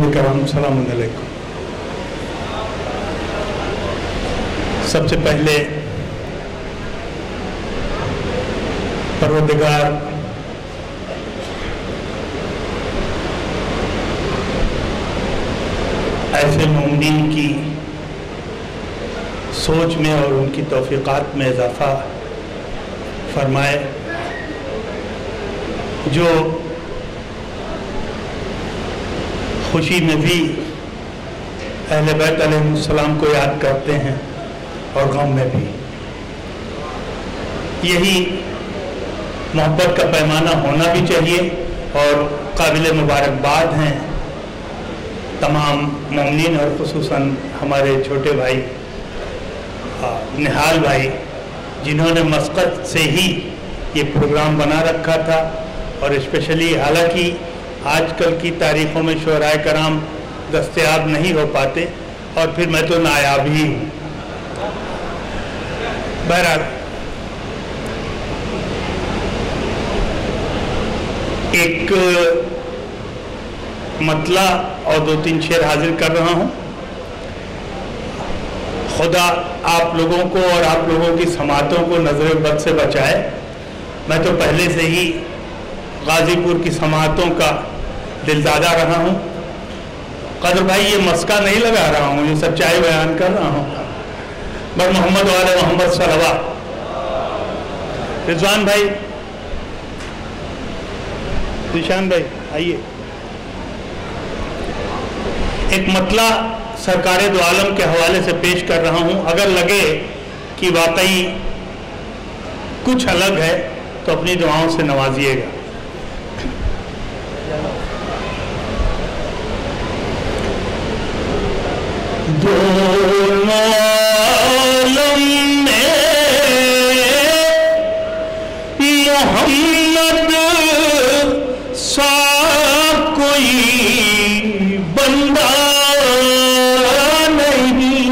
करम सलाम अलैकुम। सबसे पहले परवरदिगार ऐसे मोमिन की सोच में और उनकी तौफीक़ात में इजाफ़ा फरमाए जो खुशी में भी अहले बैत अलैहिस्सलाम को याद करते हैं और गम में भी। यही मोहब्बत का पैमाना होना भी चाहिए और काबिल मुबारकबाद हैं तमाम मोमिनीन और खुसूसन हमारे छोटे भाई निहाल भाई, जिन्होंने मस्कत से ही ये प्रोग्राम बना रखा था। और स्पेशली हालांकि आजकल की तारीख़ों में शुअराए कराम दस्तयाब नहीं हो पाते और फिर मैं तो नायाब ही हूँ। बहरहाल एक मतला और 2-3 शेर हाजिर कर रहा हूँ। खुदा आप लोगों को और आप लोगों की समातों को नज़र बद से बचाए। मैं तो पहले से ही गाज़ीपुर की समातों का दिलदादा रहा हूँ। कदर भाई ये मस्का नहीं लगा रहा हूँ, ये सच्चाई बयान कर रहा हूँ। बर मोहम्मद वाले मोहम्मद सलवा। रिजवान भाई, निशान भाई आइए। एक मतला सरकार दो आलम के हवाले से पेश कर रहा हूँ। अगर लगे कि वाकई कुछ अलग है तो अपनी दुआओं से नवाजिएगा। दोनों आलम में मोहम्मद सा कोई बंदा नहीं।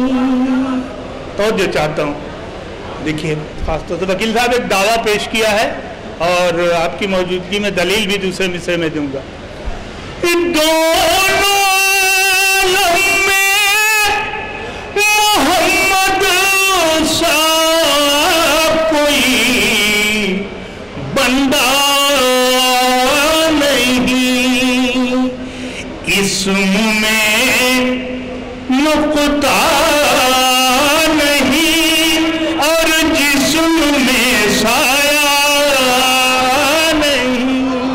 तो जो चाहता हूँ देखिए, खासतौर से वकील साहब एक दावा पेश किया है और आपकी मौजूदगी में दलील भी दूसरे मिसरे में दूंगा। दोनों आलम में मोहम्मद सा कोई बंदा नहीं, इसम में नुक्ता नहीं और जिस्म में साया नहीं।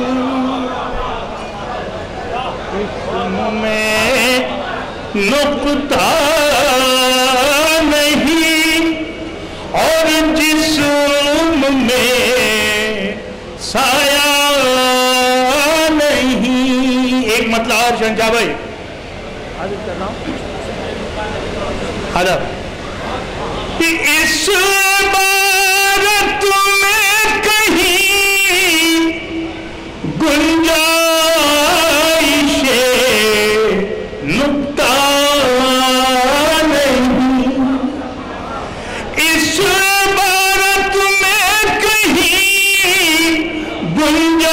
इसम में नुक्ता नहीं और जिस्म में साया नहीं। एक मतलब और शंजा भाई इस बारत में कहीं गुंजाइश नुक्ता नहीं, इस बारत में कहीं गुंजाइश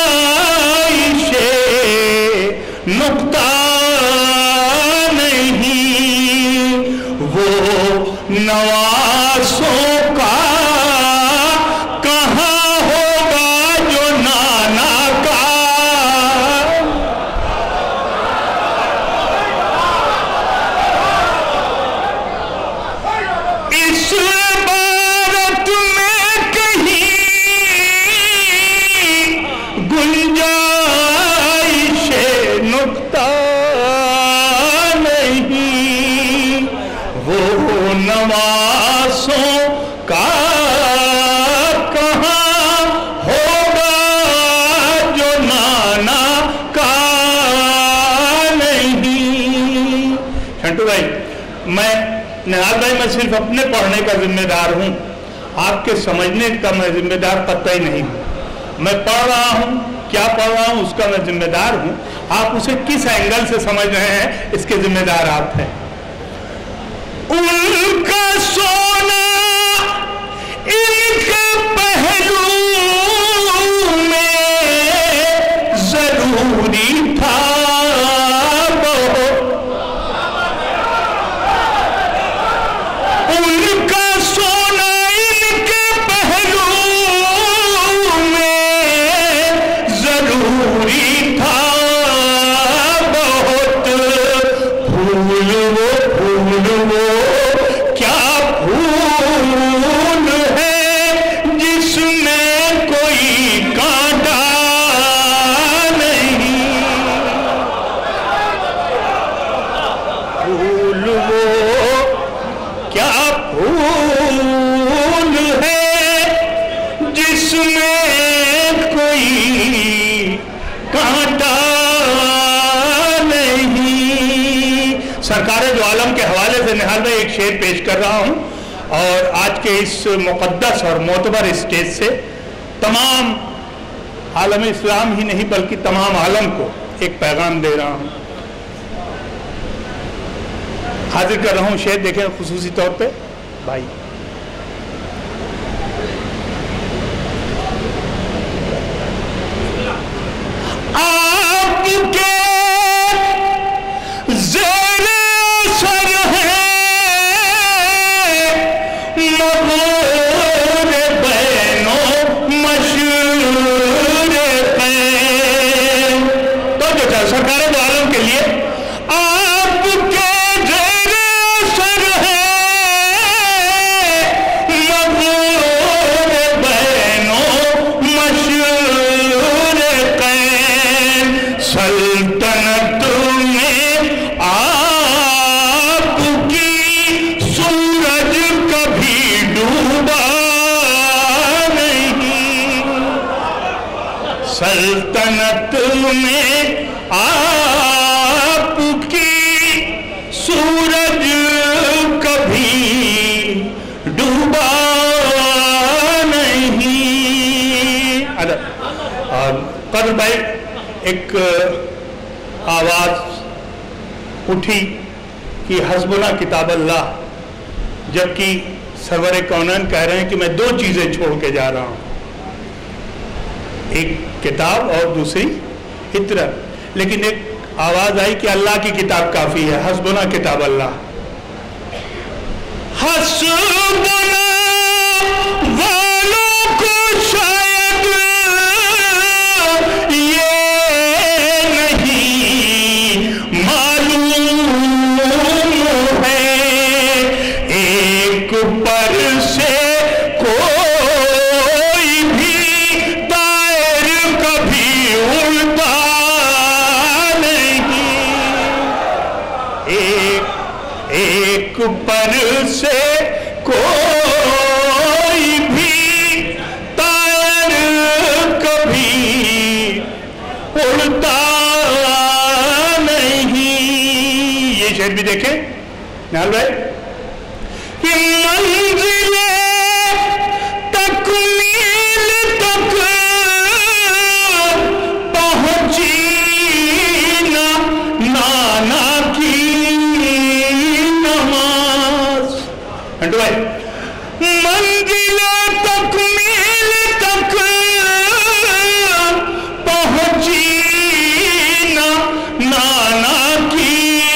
नुक्ता नहीं। वो नवासों का कहाँ होगा जो नाना का। इस भारत में कहीं गुंजाइश नुक्ता नहीं। वो नवासों का कहाँ होगा जो नाना का नहीं। शंटू भाई, मैं निहाल भाई, मैं सिर्फ अपने पढ़ने का जिम्मेदार हूँ, आपके समझने का मैं जिम्मेदार कतई नहीं हूँ। मैं पढ़ रहा हूँ, क्या पढ़ रहा हूँ उसका मैं जिम्मेदार हूँ। आप उसे किस एंगल से समझ रहे हैं इसके जिम्मेदार आप हैं। उनका सोना इनके पहलू में जरूरी था سرکار دو عالم کے حوالے سے نہال بھائی ایک شعر پیش کر رہا ہوں، اور آج کے اس مقدس اور معتبر اسٹیج سے تمام عالم اسلام ہی نہیں بلکہ تمام عالم کو ایک پیغام دے رہا ہوں. حاضر کر رہا ہوں شعر، دیکھیں خصوصی طور پہ بھائی. آپ کے زیر سر ہے مغرور بینو مشہور قیم. تو جو سرکار دو عالم کے لیے آپ کے زیر سر ہے مغرور بینو مشہور قیم. سلطنت میں آپ کی سورج کبھی ڈوبا نہیں. سلطنت میں آپ کی سورج کبھی ڈوبا نہیں. قدر بھائی ایک آواز اٹھی کہ حسبنا کتاب اللہ، جبکہ سرور کونین کہہ رہے ہیں کہ میں دو چیزیں چھوڑ کے جا رہا ہوں، ایک کتاب اور دوسری فطرت. لیکن ایک آواز آئی کہ اللہ کی کتاب کافی ہے، حسبنا کتاب اللہ. حسبنا والوں کو شاید یہ نہیں معلوم ہے، ایک پر سے کوئی بھی طائر کبھی اڑتا نہیں. ایک پر سے کوئی بھی طائر کبھی اڑتا نہیں. یہ شعر بھی دیکھیں نال بھائی. منزل تکمیل تک پہنچی نہ نانا کی نماز. ہنٹو بھائی، منزل تکمیل تک پہنچی نہ نانا کی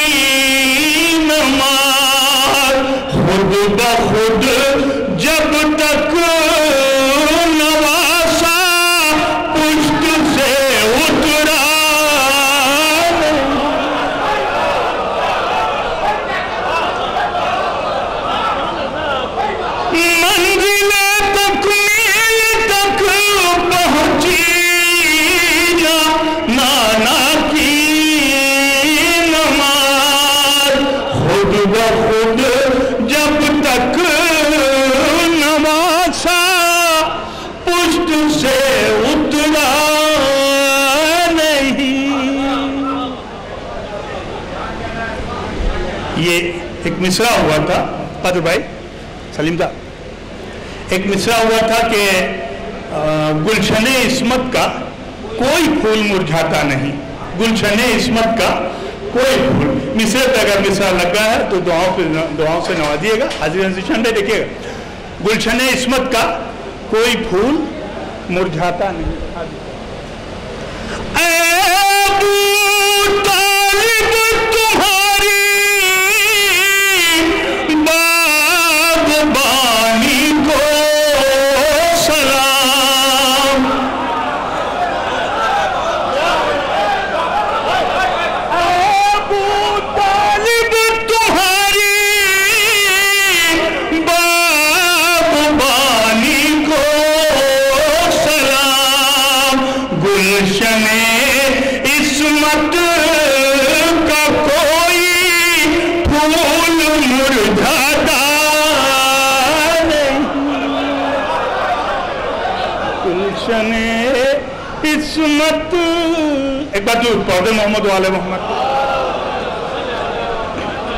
نماز. خود بخود جب تک نواسا پشت سے اترا. منزل تکمیل تک پہنچی نہ نانا کی نماز. خود بخود جب تک نواسا پشت سے اترا نہیں. یہ ایک مصرع ہوا تھا قدر بھائی سلیم صاحب، ایک مصرع ہوا تھا کہ گلشن عصمت کا کوئی پھول مرجھاتا نہیں. گلشن عصمت کا کوئی پھول، مصرع پہ اگر مصرع لگا ہے تو دعاؤں سے نوازیے گا. حاضرین شنڈے دیکھیے گا، گلشن عصمت کا کوئی پھول مرجھاتا نہیں. اے ابو طالب تمہاری باغبانی کو سلام. ابو طالب تمہاری باغبانی کو سلام. گلشن عصمت کا کوئی پھول مرجھاتا نہیں. گلشن عصمت. ایک بار جو پودے محمد والے محمد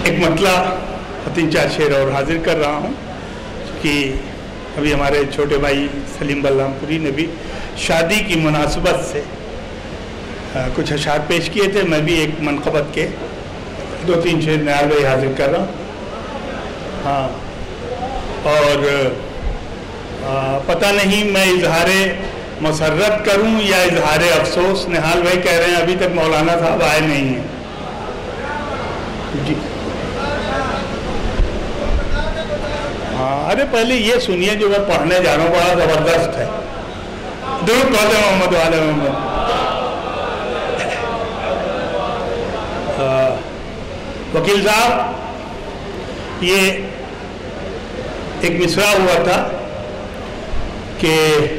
ایک مطلع 3-4 شعر اور حاضر کر رہا ہوں کہ ابھی ہمارے چھوٹے بھائی سلیم بلرام پوری نے بھی شادی کی مناسبت سے کچھ اشعار پیش کیے تھے. میں بھی ایک منقبت کے 2-3 شعر نیال بھائی حاضر کر رہا ہوں. ہاں، اور پتہ نہیں میں اظہار مسرت کروں یا اظہار افسوس. نہال بھائی کہہ رہے ہیں ابھی تک مولانا صاحب آئے نہیں ہیں. جی ہاں، ارے پہلے یہ سنیے جو میں پڑھنے جا رہا ہوں، بڑا زبردست ہے. درود پڑھتے محمد والے محمد. وکیل صاحب، یہ ایک مصرع ہوا تھا کہ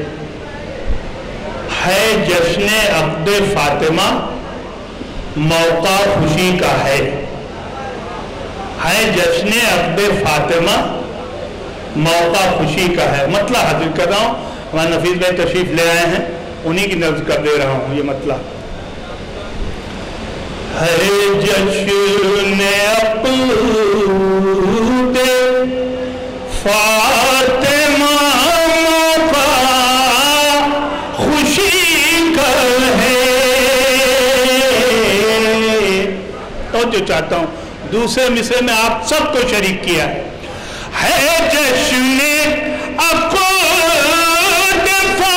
ہے جشن عقد فاطمہ موقع خوشی کا ہے جشن عقد فاطمہ موقع خوشی کا ہے. مطلع حاضر کر رہا ہوں. ہمارے نفیس بھائی تشریف لے آئے ہیں، انہی کی نظر کر دے رہا ہوں. یہ مطلع ہے جشن عقد فاطمہ موقع خوشی کا ہے. تو جو چاہتا ہوں دوسرے مصرے میں آپ سب کو شریک کیا ہے جشن عقد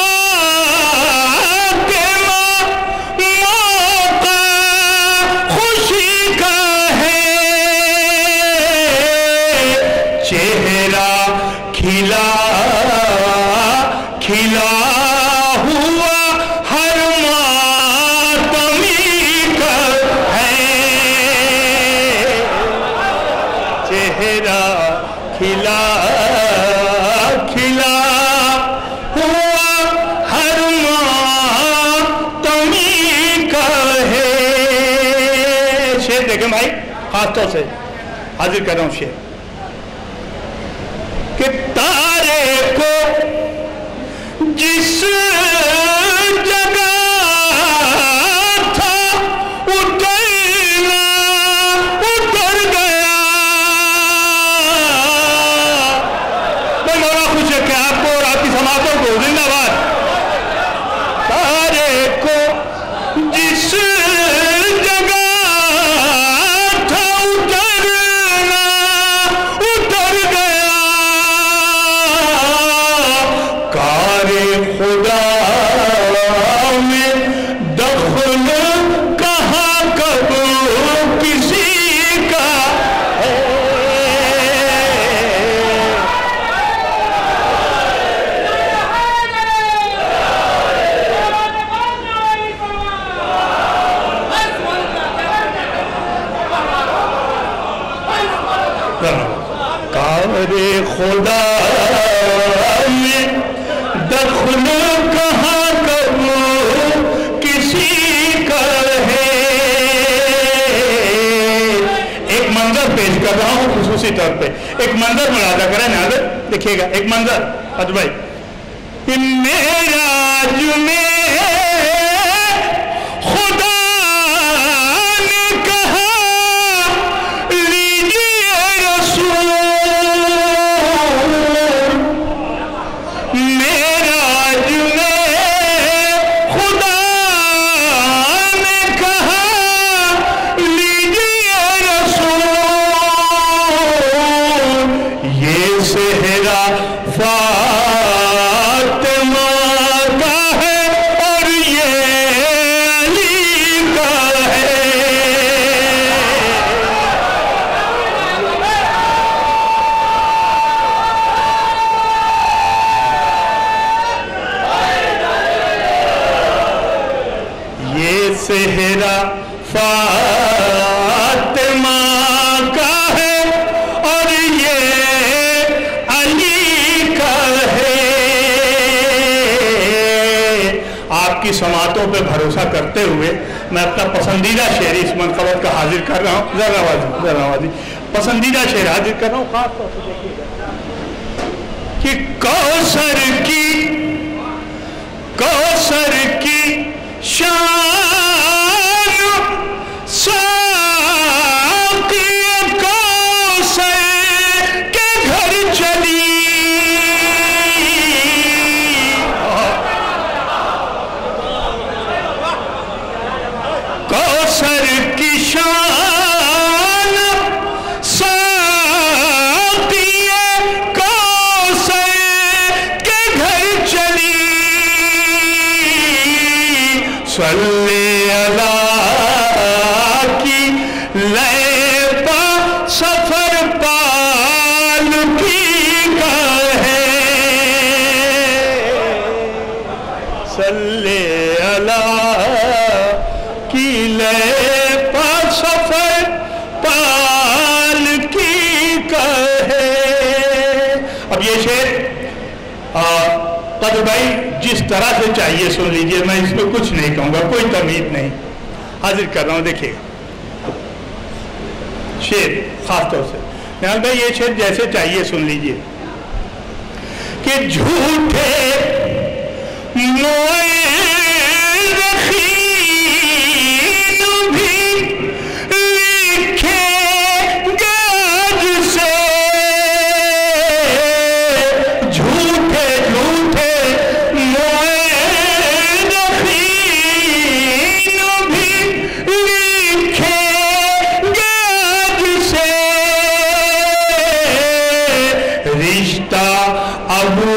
فاطمہ موقع خوشی کا ہے. چہرہ کھلا کھلا ہوا ہر ماتمی کا ہے. چہرہ کھلا کھلا ہوا ہر ماتمی کا ہے. شعر دیکھیں بھائی، خاص طور سے حاضر کر رہا ہوں شعر کہ تارے کو جس جگہ تھا اترنا اتر گیا. میں بڑا خوش ہے کہ آپ کو اور آپ کی سماعتوں کو زندہ باد. تارے کو جس جگہ تھا اترنا اتر گیا. کار خدا میں دخل کہاں کب کسی کا ہے. کار خدا میں دخل کہاں کب کسی کا ہے. ایک منظر پیش کر رہا ہوں خصوصی طور پہ. ایک منظر ملاحظہ کریں ناظر، دیکھیے گا ایک منظر. حج بھائی، معراج میں خدا نے کہا لیجیے رسول. معراج میں خدا نے کہا لیجیے رسول. یہ صحرا فاطمہ کا ہے اور یہ علی کا ہے. یہ صحرا فاطمہ کا ہے اور یہ علی کا ہے. آپ کی سماعتوں پہ بھروسہ کرتے ہوئے میں اپنا پسندیدہ شعر اس منقبت کا حاضر کر رہا ہوں. ذرا آوازی پسندیدہ شعر حاضر کر رہا ہوں. خاص طور سے دیکھیے گا کہ کوثر کی شان ساقی کا की शान साक़िए कौसर के घर चली सल्ले अला की लय पा सफर पाल की कहे सल्ले अला की लय पा सफर पाल की कहे। अब ये शेर कद भाई जिस तरह से चाहिए सुन लीजिए, मैं इसमें कुछ नहीं कहूंगा, कोई तमीज नहीं, हाजिर कर रहा हूं। देखिए शेर खास तौर से निहाल भाई, ये शेर जैसे चाहिए सुन लीजिए कि झूठे मोरखीन भी लिखेंगे आज से, झूठे झूठे मोरखीन भी लिखेंगे आज से, रिश्ता अबू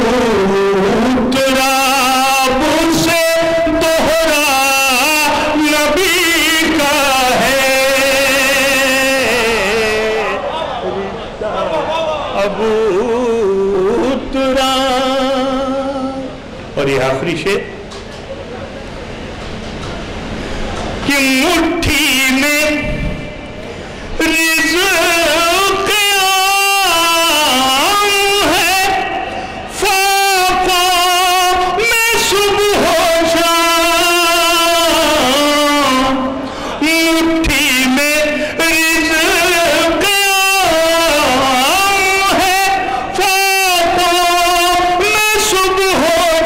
तुराब से दोहरा नबी का है, रिश्ता अबू तुराब। और ये आखिरी शेर कि मुट्ठी में रिज़्क़ आम है, फाक़ों में सुबह शाम, मुट्ठी में रिज़्क़ आम है, फाक़ों में सुबह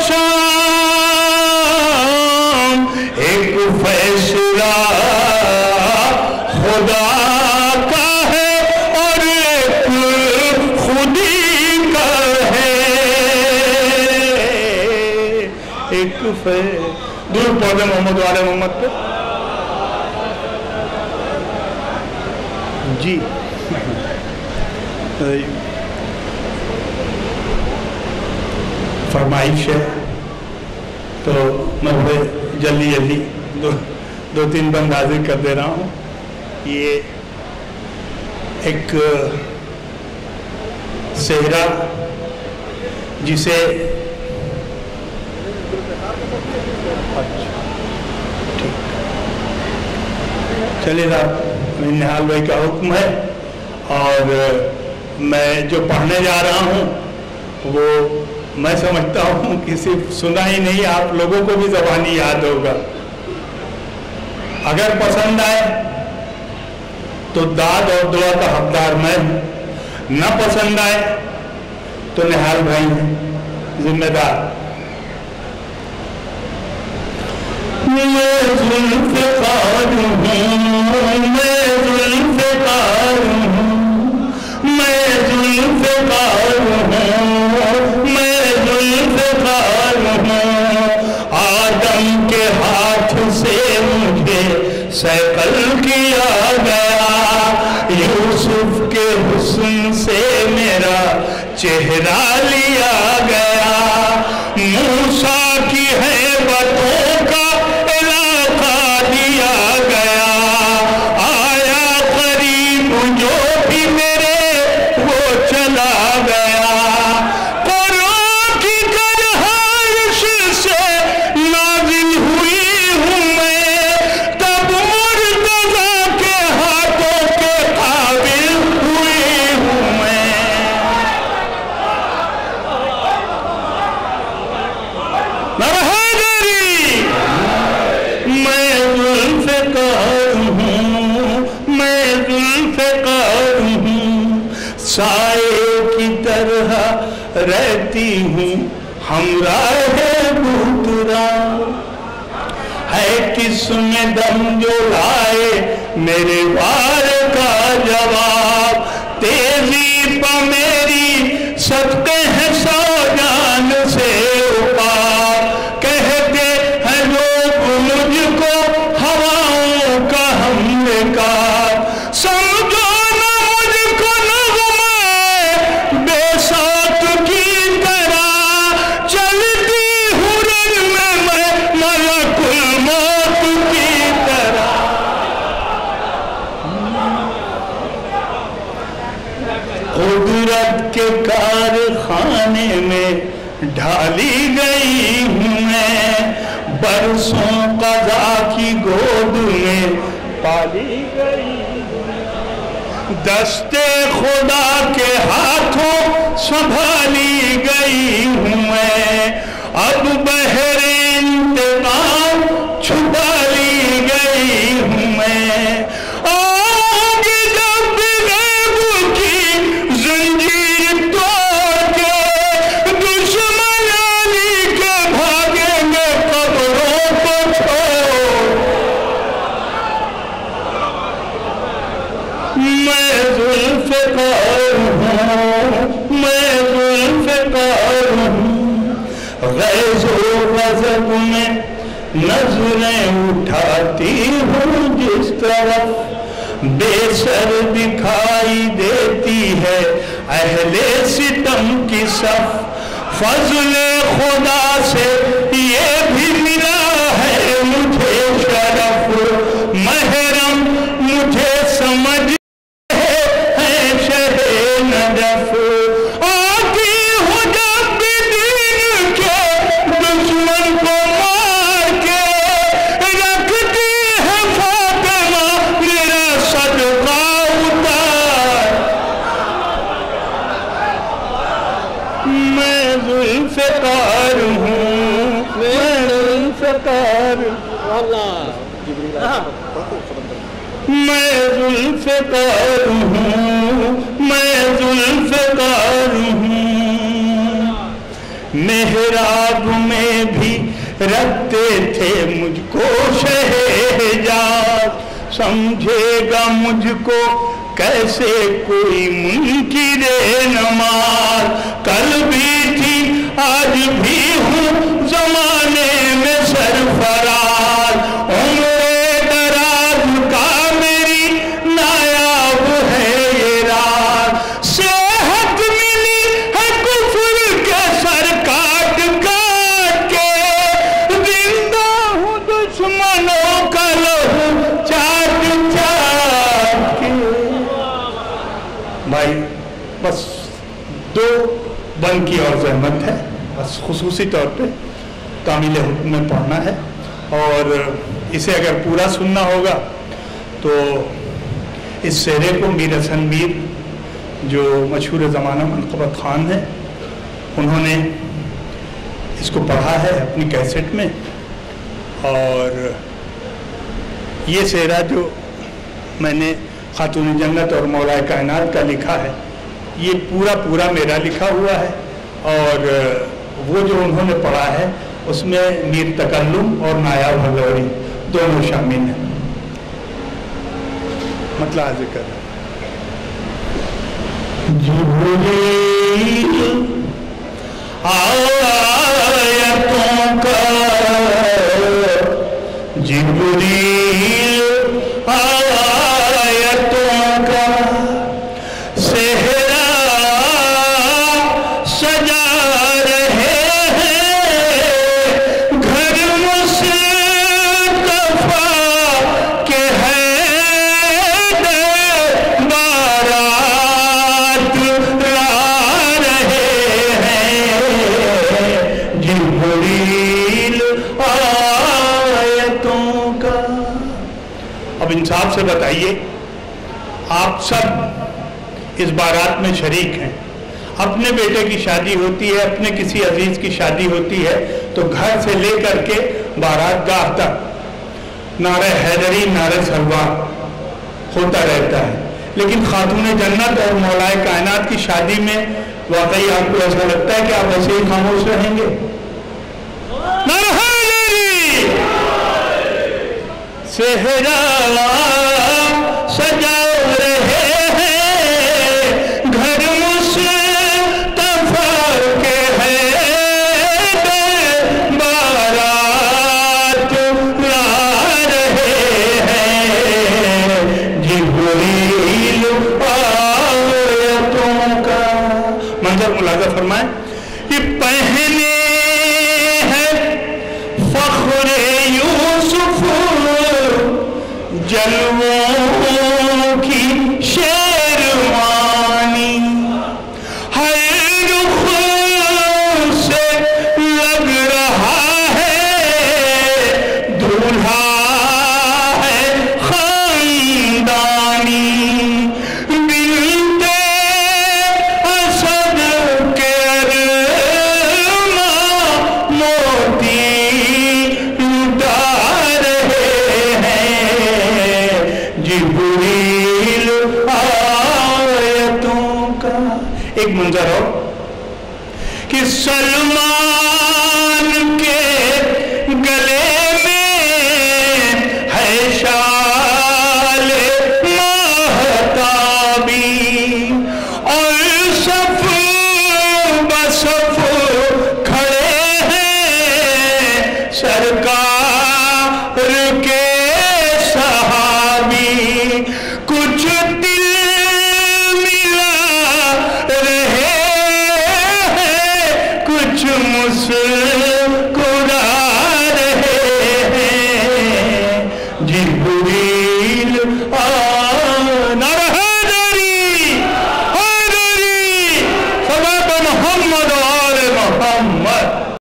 शाम, एक फैसला खुदा का है और एक खुदी का है, एक दूर पौधे मोहम्मद वाले मोहम्मद पे जी। फरमाइश है तो मैं बड़े जल्दी जल्दी दो तीन बंद हाजिर कर दे रहा हूँ। ये एक सेहरा जिसे चलिए साहब, निहाल भाई का हुक्म है और मैं जो पढ़ने जा रहा हूँ वो मैं समझता हूँ कि सिर्फ सुना ही नहीं, आप लोगों को भी ज़बानी याद होगा। अगर पसंद आए तो दाद और दुआ का हकदार मैं हूँ, न पसंद आए तो निहाल भाई हैं जिम्मेदार। मैं ज़ुल्फ़िकार हूँ, मैं ज़ुल्फ़िकार हूँ, मैं ज़ुल्फ़िकार हूँ, मैं ज़ुल्फ़िकार हूँ। आदम के हाथ से मुझे सैकल किया गया, यूसुफ के हुस्न से मेरा चेहरा लिया गया, मूसा की हैबतों का इलाका दिया गया, आया करीब जो भी मेरे वो चला गया, कुरान की गरहाइश से नाज़िल हुई हूँ मैं, तब मुर्तज़ा के हाथों के काबिल हुई हूँ मैं। मैं ज़ुल्फ़िकार हूँ, मैं ज़ुल्फ़िकार हूँ, साए की तरह रहती हूँ हमराहे बूतरा, है किस्म दम जो लाए मेरे वार का जवाब, तेजी पर मेरी सदके हैं सौ जान से उपार, कहते हैं लोग मुझको हवाओं का زمانے میں ڈھالی گئی ہوں میں، برسوں قضا کی گود میں پالی گئی ہوں، دست خدا کے ہاتھوں سنبھالی گئی ہوں میں، اب بحر انتقام چھپا لی گئی ہوں میں، آگے جب غیب کی زنجیر توڑ کے دشمن علی کے بھاگیں گے قبروں کو چھوڑ، میں ذوالفقار ہوں، میں ذوالفقار ہوں، غیظ و غضب میں نظریں اٹھاتی ہوں جس طرف، بے سر دکھائی دیتی ہے اہل ستم کی صف، فضل خدا سے یہ بھی ملا ہے مجھے شرف، محرم مجھے سمجھ ہے شہ نجف، آتی ہوں جب بھی دین کے دشمن کو مار کے، رکھتی ہے فاطمہ میرا صدقہ اتار، میں ذوالفقار ہوں، میں ذوالفقار میں ذوالفقار ہوں، میں ذوالفقار ہوں، محراب میں بھی رکھتے تھے مجھ کو شہجاد، سمجھے گا مجھ کو کیسے کوئی منکر نماز، کل بھی تھی آج بھی ہوں زمانے میں سرفراز، عمر دراز کا میری نایاب ہے یہ راز، صحت ملی ہے کفر کے سر کاٹ کاٹ کے، زندہ ہوں دشمنوں کا لہو چاٹ چاٹ کے۔ بھائی بس دو بند کی اور زحمت ہے، بس خصوصی طور پہ کامل حکم میں پڑھنا ہے، اور اسے اگر پورا سننا ہوگا تو اس سہرے کو میر حسن میر جو مشہور زمانہ منقبت خان ہیں انہوں نے اس کو پڑھا ہے اپنی کیسٹ میں، اور یہ سہرا جو میں نے خاتون جنت اور مولا کائنات کا لکھا ہے یہ پورا میرا لکھا ہوا ہے، اور وہ جو انہوں نے پڑھا ہے اس میں میر تکلم اور نایاب حلوری دونوں شامل ہیں۔ مطلع ذکر جبریل آیتوں کا، جبریل آیتوں کا سہرا سجا رہے ہیں، گھر مصطفیٰ کے ہے بارات لا رہے ہیں، جبریل آیتوں کا۔ اب انصاف سے بتائیے، آپ سب اس بارات میں شریک ہیں، اپنے بیٹے کی شادی ہوتی ہے، اپنے کسی عزیز کی شادی ہوتی ہے تو گھر سے لے کر کے بارات گاہ تک نعرہ حیدری، نعرہ سلوار ہوتا رہتا ہے، لیکن خاتون جنت اور مولائے کائنات کی شادی میں واقعی آپ کو ایسا لگتا ہے کہ آپ ایسے ہی خاموش رہیں گے؟ نعرہ حیدری، سہرا سجا رہے ہیں، گھر مصطفیٰ کے ہے بارات لا رہے ہیں، جبریل آیتوں کا۔ منظر ملاحظہ فرمائیں، یہ پہنے ہیں فخر یوسف جلووں کی شیروانی، ہر رخ दूल्हा है खानदानी, बिनते असद के अरमा मोती लुटा रहे हैं। जिब्रील आयतों का एक मंजर हो कि सलमान के गले में है शाले महताबी, और सफ बसफ खड़े हैं सरकार के सहाबी। कुछ दिल मिला रहे हैं, कुछ मुस्कुरा रहे हैं। जिब्रील